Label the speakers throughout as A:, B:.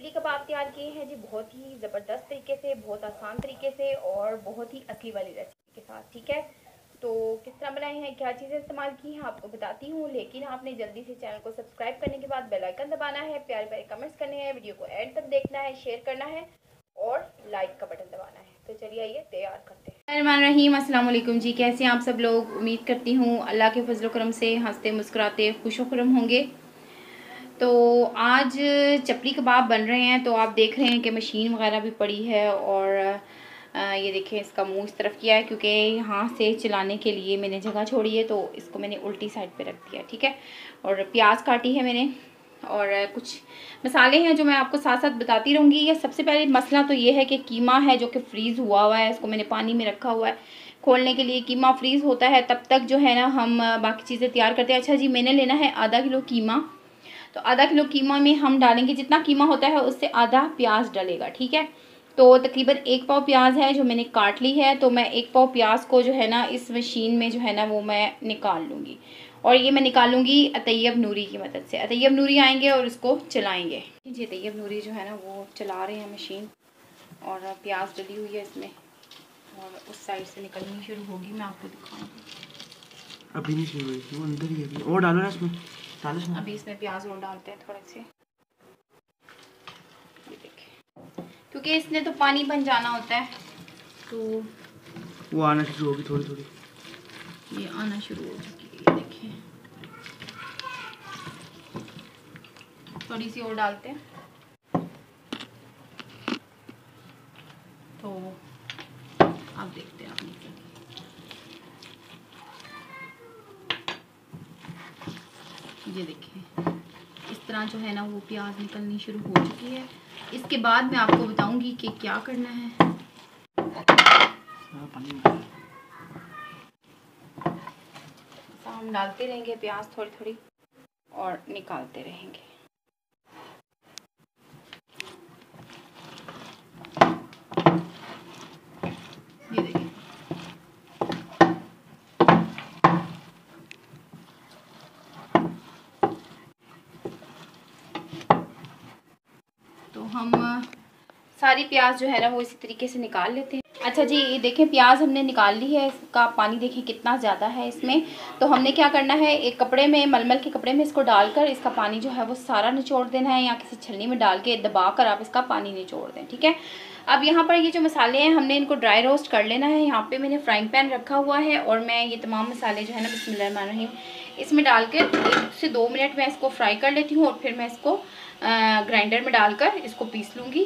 A: चपली कबाब तैयार किए हैं जी, बहुत ही ज़बरदस्त तरीके से, बहुत आसान तरीके से और बहुत ही असली वाली रेसिपी के साथ। ठीक है, तो किस तरह बनाए हैं, क्या चीज़ें इस्तेमाल की हैं आपको बताती हूँ, लेकिन आपने जल्दी से चैनल को सब्सक्राइब करने के बाद बेल आइकन दबाना है, प्यारे प्यारे कमेंट्स करने हैं, वीडियो को एंड तक देखना है, शेयर करना है और लाइक का बटन दबाना है। तो चलिए आइए तैयार करते हैं। रहीम, अस्सलाम वालेकुम जी, कैसे हैं आप सब लोग। उम्मीद करती हूँ अल्लाह के फजल करम से हंसते मुस्कुराते खुशो खुरम होंगे। तो आज चपली कबाब बन रहे हैं। तो आप देख रहे हैं कि मशीन वगैरह भी पड़ी है और ये देखें इसका मुंह इस तरफ किया है क्योंकि यहाँ से चलाने के लिए मैंने जगह छोड़ी है, तो इसको मैंने उल्टी साइड पे रख दिया। ठीक है, और प्याज काटी है मैंने और कुछ मसाले हैं जो मैं आपको साथ साथ बताती रहूँगी। ये सबसे पहले मसला तो ये है कि कीमा है जो कि फ्रीज़ हुआ हुआ है, इसको मैंने पानी में रखा हुआ है खोलने के लिए। कीमा फ्रीज़ होता है तब तक जो है ना हम बाकी चीज़ें तैयार करते हैं। अच्छा जी, मैंने लेना है आधा किलो कीमा। तो आधा किलो कीमा में हम डालेंगे, जितना कीमा होता है उससे आधा प्याज डलेगा। ठीक है, तो तकरीबन 1 पाव प्याज है जो मैंने काट ली है। तो मैं 1 पाव प्याज को जो है ना इस मशीन में जो है ना वो मैं निकाल लूँगी, और ये मैं निकालूंगी अतैयब नूरी की मदद से। अतैयब नूरी आएंगे और इसको चलाएंगे जी। अतैयब नूरी जो है ना वो चला रहे हैं मशीन, और प्याज डली हुई है इसमें और उस साइड से निकलनी शुरू होगी। मैं आपको दिखाऊंगी,
B: अभी नहीं शुरू हुई, वो अंदर ही है। और डालो ना इसमें, डालो इसमें।
A: अभी इसमें प्याज और डालते हैं थोड़े से, ये देखें, क्योंकि इसने तो पानी बन जाना होता है, तो
B: वो आना शुरू होगी थोड़ी थोड़ी,
A: ये आना शुरू हो चुकी है। ये देखें, थोड़ी सी और डालते हैं। तो आप देखते हैं, आप ये देखें इस तरह जो है ना वो प्याज निकलनी शुरू हो चुकी है। इसके बाद मैं आपको बताऊंगी कि क्या करना है। हम डालते रहेंगे प्याज थोड़ी थोड़ी और निकालते रहेंगे। ये देखिए, तो हम सारी प्याज जो है ना वो इसी तरीके से निकाल लेते हैं। अच्छा जी, ये देखें प्याज हमने निकाल ली है, इसका पानी देखें कितना ज़्यादा है इसमें। तो हमने क्या करना है, एक कपड़े में, मलमल के कपड़े में इसको डालकर इसका पानी जो है वो सारा निचोड़ देना है, या किसी छलनी में डाल के दबा कर आप इसका पानी निचोड़ दें। ठीक है, अब यहाँ पर ये जो मसाले हैं हमने इनको ड्राई रोस्ट कर लेना है। यहाँ पे मैंने फ्राइंग पैन रखा हुआ है और मैं ये तमाम मसाले जो है ना बिस्मिल्लाहिर्रहमानिर्रहीम इसमें डाल के 1 से 2 मिनट में इसको फ्राई कर लेती हूँ, और फिर मैं इसको ग्राइंडर में डालकर इसको पीस लूँगी।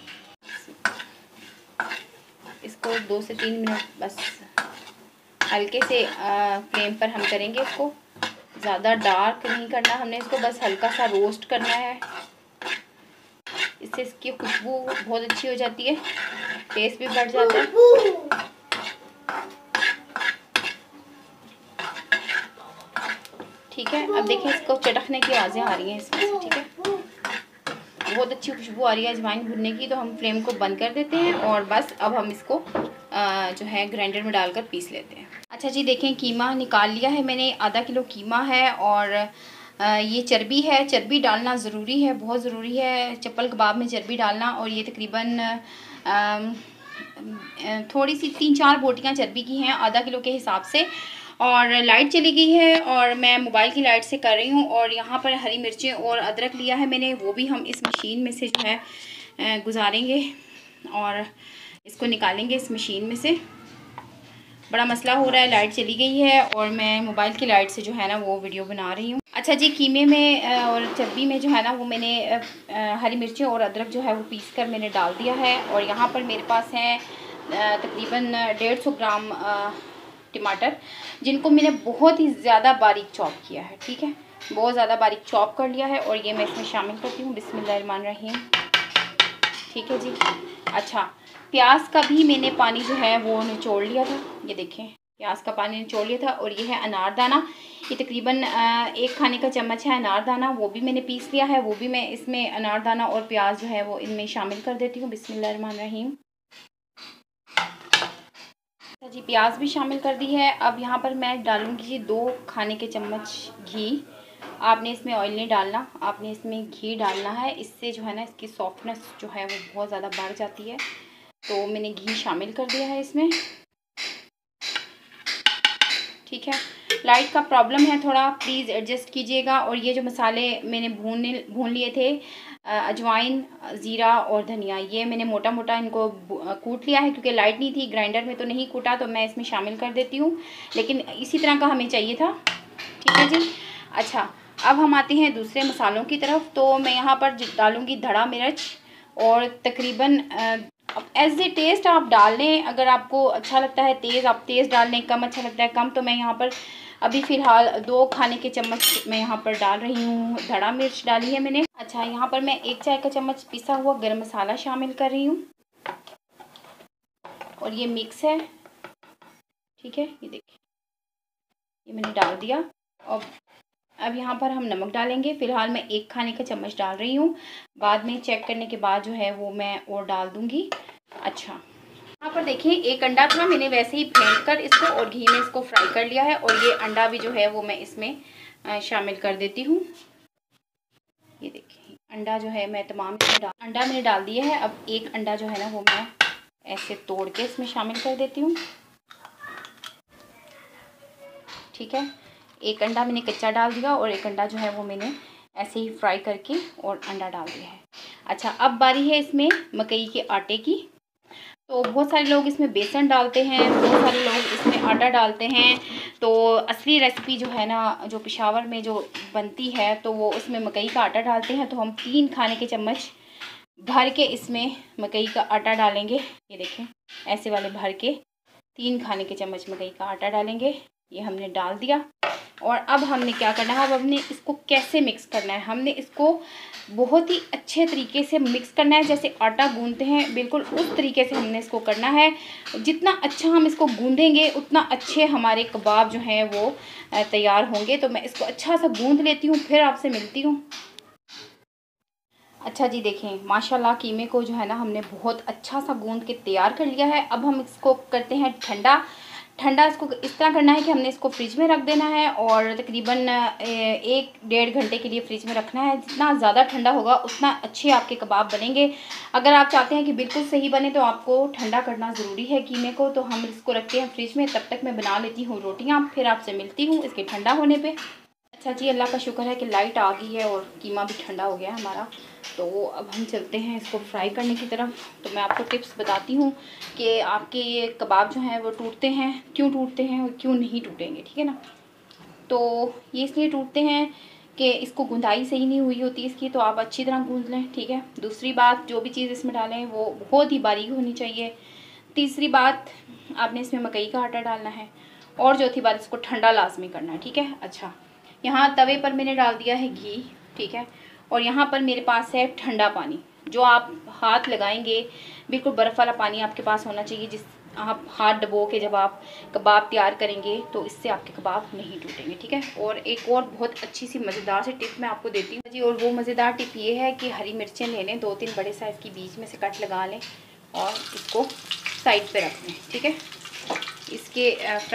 A: इसको 2 से 3 मिनट बस हल्के से फ्लेम पर हम करेंगे इसको, ज़्यादा डार्क नहीं करना हमने इसको, बस हल्का सा रोस्ट करना है। इससे इसकी खुशबू बहुत अच्छी हो जाती है, टेस्ट भी बढ़ जाता है। ठीक है, अब देखिए इसको चटकने की आवाज़ें आ रही हैं इसमें से। ठीक है, बहुत अच्छी खुशबू आ रही है अजवाइन भुनने की। तो हम फ्लेम को बंद कर देते हैं और बस अब हम इसको जो है ग्राइंडर में डालकर पीस लेते हैं। अच्छा जी, देखें कीमा निकाल लिया है मैंने, आधा किलो कीमा है और ये चर्बी है। चर्बी डालना ज़रूरी है, बहुत ज़रूरी है चप्पल कबाब में चर्बी डालना। और ये तकरीबन थोड़ी सी 3-4 बोटियाँ चर्बी की हैं आधा किलो के हिसाब से। और लाइट चली गई है और मैं मोबाइल की लाइट से कर रही हूँ। और यहाँ पर हरी मिर्चें और अदरक लिया है मैंने, वो भी हम इस मशीन में से जो है गुजारेंगे और इसको निकालेंगे इस मशीन में से। बड़ा मसला हो रहा है, लाइट चली गई है और मैं मोबाइल की लाइट से जो है ना वो वीडियो बना रही हूँ। अच्छा जी, कीमे में और चर्बी में जो है ना वो मैंने हरी मिर्चें और अदरक जो है वो पीस कर मैंने डाल दिया है। और यहाँ पर मेरे पास है तकरीबन 150 ग्राम टमाटर, जिनको मैंने बहुत ही ज़्यादा बारीक चॉप किया है। ठीक है, बहुत ज़्यादा बारीक चॉप कर लिया है और ये मैं इसमें शामिल करती हूँ। बिस्मिल्लाहिर्रहमानिर्रहीम। ठीक है जी। अच्छा, प्याज का भी मैंने पानी जो है वो निचोड़ लिया था, ये देखें प्याज का पानी निचोड़ लिया था। और ये है अनारदाना, ये तकरीबन 1 खाने का चम्मच है अनारदाना, वो भी मैंने पीस लिया है। वो भी मैं इसमें अनारदाना और प्याज जो है वो इनमें शामिल कर देती हूँ। बिस्मिल्लाहिर्रहमानिर्रहीम। जी, प्याज भी शामिल कर दी है। अब यहाँ पर मैं डालूँगी 2 खाने के चम्मच घी। आपने इसमें ऑयल नहीं डालना, आपने इसमें घी डालना है। इससे जो है ना इसकी सॉफ्टनेस जो है वो बहुत ज़्यादा बढ़ जाती है। तो मैंने घी शामिल कर दिया है इसमें, ठीक है। लाइट का प्रॉब्लम है थोड़ा, प्लीज़ एडजस्ट कीजिएगा। और ये जो मसाले मैंने भून लिए थे, अजवाइन, ज़ीरा और धनिया, ये मैंने मोटा मोटा इनको कूट लिया है, क्योंकि लाइट नहीं थी, ग्राइंडर में तो नहीं कूटा, तो मैं इसमें शामिल कर देती हूँ। लेकिन इसी तरह का हमें चाहिए था, ठीक है जी। अच्छा, अब हम आते हैं दूसरे मसालों की तरफ। तो मैं यहाँ पर डालूँगी धड़ा मिर्च, और तकरीबन अब एज ए टेस्ट आप डाल लें, अगर आपको अच्छा लगता है तेज़ आप तेज़ डाल लें, कम अच्छा लगता है कम। तो मैं यहाँ पर अभी फ़िलहाल 2 खाने के चम्मच मैं यहाँ पर डाल रही हूँ, धड़ा मिर्च डाली है मैंने। अच्छा, यहाँ पर मैं 1 चाय का चम्मच पिसा हुआ गरम मसाला शामिल कर रही हूँ, और ये मिक्स है, ठीक है। ये देखिए, ये मैंने डाल दिया। और अब यहाँ पर हम नमक डालेंगे। फ़िलहाल मैं 1 खाने का चम्मच डाल रही हूँ, बाद में चेक करने के बाद जो है वो मैं और डाल दूँगी। अच्छा, यहाँ पर देखिए 1 अंडा था, मैंने वैसे ही फेंट कर इसको और घी में इसको फ्राई कर लिया है। और ये अंडा भी जो है वो मैं इसमें शामिल कर देती हूँ। ये देखिए अंडा जो है मैं तमाम अंडा मैंने डाल दिया है। अब 1 अंडा जो है ना वो मैं ऐसे तोड़ के इसमें शामिल कर देती हूँ, ठीक है। 1 अंडा मैंने कच्चा डाल दिया, और 1 अंडा जो है वो मैंने ऐसे ही फ्राई करके और अंडा डाल दिया है। अच्छा, अब बारी है इसमें मकई के आटे की। तो बहुत सारे लोग इसमें बेसन डालते हैं, बहुत सारे लोग इसमें आटा डालते हैं। तो असली रेसिपी जो है ना, जो पेशावर में जो बनती है, तो वो उसमें मकई का आटा डालते हैं। तो हम 3 खाने के चम्मच भर के इसमें मकई का आटा डालेंगे। ये देखें, ऐसे वाले भर के 3 खाने के चम्मच मकई का आटा डालेंगे। ये हमने डाल दिया। और अब हमने क्या करना है, अब हमने इसको कैसे मिक्स करना है, हमने इसको बहुत ही अच्छे तरीके से मिक्स करना है। जैसे आटा गूंदते हैं बिल्कुल उस तरीके से हमने इसको करना है। जितना अच्छा हम इसको गूंदेंगे उतना अच्छे हमारे कबाब जो हैं वो तैयार होंगे। तो मैं इसको अच्छा सा गूंद लेती हूँ, फिर आपसे मिलती हूँ। अच्छा जी, देखें माशाल्लाह कीमे को जो है ना हमने बहुत अच्छा सा गूंद के तैयार कर लिया है। अब हम इसको करते हैं ठंडा। ठंडा इसको इस तरह करना है कि हमने इसको फ्रिज में रख देना है, और तकरीबन 1-1.5 घंटे के लिए फ्रिज में रखना है। जितना ज़्यादा ठंडा होगा उतना अच्छे आपके कबाब बनेंगे। अगर आप चाहते हैं कि बिल्कुल सही बने तो आपको ठंडा करना ज़रूरी है कीमे को। तो हम इसको रखते हैं फ्रिज में। तब तक मैं बना लेती हूँ रोटियाँ, फिर आपसे मिलती हूँ इसके ठंडा होने पर। अच्छा जी, अल्लाह का शुक्र है कि लाइट आ गई है और कीमा भी ठंडा हो गया है हमारा। तो अब हम चलते हैं इसको फ्राई करने की तरफ। तो मैं आपको टिप्स बताती हूँ कि आपके ये कबाब जो हैं वो टूटते हैं, क्यों टूटते हैं और क्यों नहीं टूटेंगे, ठीक है ना। तो ये इसलिए टूटते हैं कि इसको गुंदाई सही नहीं हुई होती इसकी, तो आप अच्छी तरह गूंद लें, ठीक है। दूसरी बात, जो भी चीज़ इसमें डालें वो बहुत ही बारीक होनी चाहिए। तीसरी बात, आपने इसमें मकई का आटा डालना है। और चौथी बात, इसको ठंडा लाजमी करना है, ठीक है। अच्छा, यहाँ तवे पर मैंने डाल दिया है घी, ठीक है। और यहाँ पर मेरे पास है ठंडा पानी, जो आप हाथ लगाएंगे बिल्कुल बर्फ़ वाला पानी आपके पास होना चाहिए, जिस आप हाथ डबो के जब आप कबाब तैयार करेंगे तो इससे आपके कबाब नहीं टूटेंगे, ठीक है। और एक और बहुत अच्छी सी मज़ेदार सी टिप मैं आपको देती हूँ जी, और वो मज़ेदार टिप ये है कि हरी मिर्चें ले लें, 2-3 बड़े साइज़ की, बीच में से कट लगा लें और इसको साइड पे रख लें, ठीक है। इसके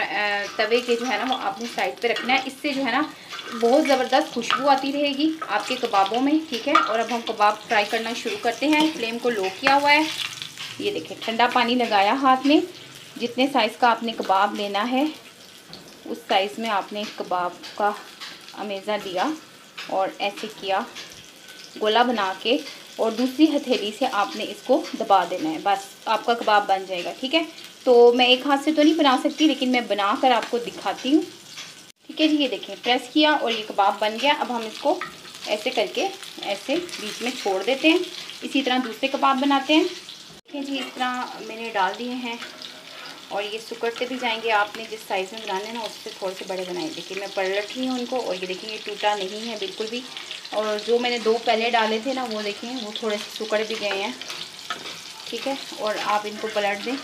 A: तवे के जो है ना वो आपने साइड पे रखना है। इससे जो है ना बहुत ज़बरदस्त खुशबू आती रहेगी आपके कबाबों में, ठीक है। और अब हम कबाब फ्राई करना शुरू करते हैं। फ्लेम को लो किया हुआ है। ये देखिए ठंडा पानी लगाया हाथ में। जितने साइज़ का आपने कबाब लेना है उस साइज़ में आपने कबाब का अमेज़ा लिया और ऐसे किया गोला बना के, और दूसरी हथेली से आपने इसको दबा देना है, बस आपका कबाब बन जाएगा, ठीक है। तो मैं एक हाथ से तो नहीं बना सकती, लेकिन मैं बना कर आपको दिखाती हूँ, ठीक है जी। ये देखें प्रेस किया और ये कबाब बन गया। अब हम इसको ऐसे करके ऐसे बीच में छोड़ देते हैं। इसी तरह दूसरे कबाब बनाते हैं। देखिए जी, इस तरह मैंने डाल दिए हैं और ये सुकड़ते भी जाएंगे। आपने जिस साइज़ में बनाने हैं ना उससे थोड़े से बड़े बनाए। देखिए मैं पलट रही हूँ उनको, और ये देखिए ये टूटा नहीं है बिल्कुल भी। और जो मैंने 2 पहले डाले थे ना वो देखिए वो थोड़े से सुकड़ भी गए हैं, ठीक है। और आप इनको पलट दें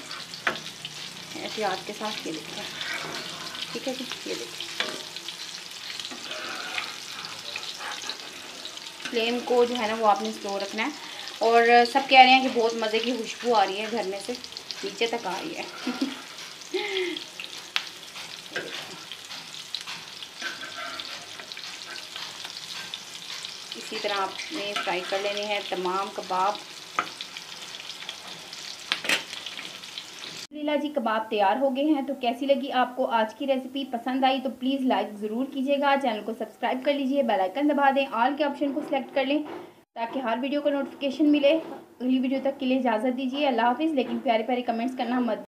A: एहतियात के साथ। ये देखिए, ठीक है जी। ये देखिए फ्लेम को जो है ना वो आपने स्लो रखना है। और सब कह रहे हैं कि बहुत मज़े की खुशबू आ रही है घर में से नीचे तक आ रही है। तरह आपने फ्राई कर लेने हैं तमाम कबाब। लीला जी कबाब तैयार हो गए हैं। तो कैसी लगी आपको आज की रेसिपी? पसंद आई तो प्लीज़ लाइक ज़रूर कीजिएगा, चैनल को सब्सक्राइब कर लीजिए, बेल आइकन दबा दें, ऑल के ऑप्शन को सिलेक्ट कर लें ताकि हर वीडियो का नोटिफिकेशन मिले। अगली वीडियो तक के लिए इजाज़त दीजिए, अल्लाह हाफिज़। लेकिन प्यारे प्यारे कमेंट्स करना मत